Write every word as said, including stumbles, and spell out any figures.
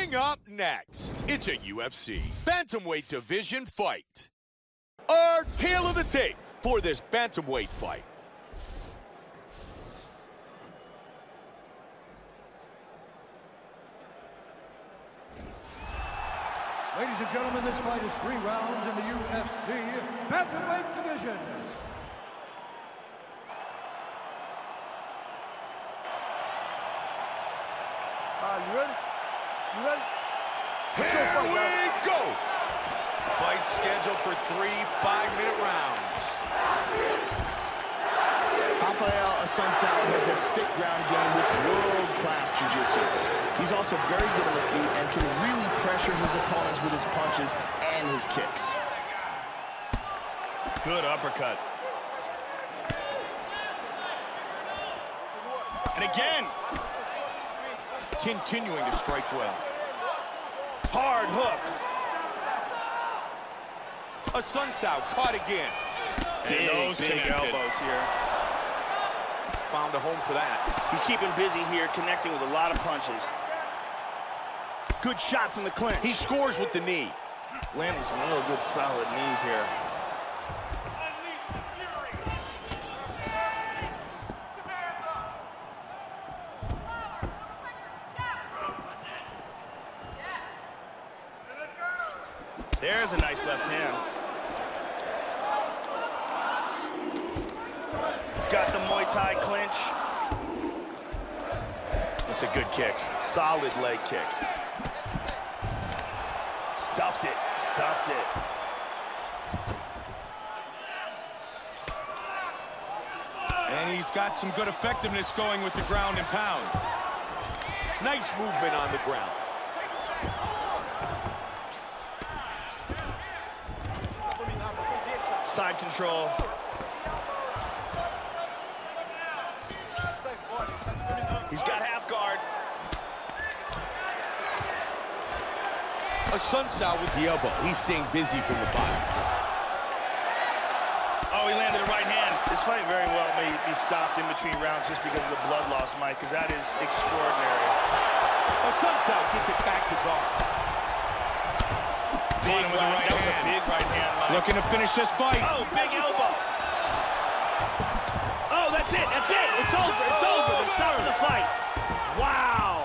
Coming up next, it's a U F C bantamweight division fight. Our tale of the tape for this bantamweight fight. Ladies and gentlemen, this fight is three rounds in the U F C bantamweight division. Uh, you ready? You ready? Let's Here go, fight, we go! Fight scheduled for three five-minute rounds. Rafael Assunção has a sick ground game with world-class jiu-jitsu. He's also very good on the feet and can really pressure his opponents with his punches and his kicks. Good uppercut. And again. Continuing to strike well. Hard hook. Assunção caught again. Big, And those big connected. elbows here. Found a home for that. He's keeping busy here, connecting with a lot of punches. Good shot from the clinch. He scores with the knee. Landing some real good solid knees here. There's a nice left hand. He's got the Muay Thai clinch. That's a good kick. Solid leg kick. Stuffed it. Stuffed it. And he's got some good effectiveness going with the ground and pound. Nice movement on the ground. Side control. He's got half guard. Assunção with the elbow. He's staying busy from the bottom. Oh, he landed a right hand. This fight very well may be stopped in between rounds just because of the blood loss, Mike, because that is extraordinary. Assunção gets it back to guard. Big with the right, right that was hand. a big right hand, Mike. Looking to finish this fight. Oh, big elbow. Oh, that's it. That's it. It's over. It's over. They're stopping the fight. Wow.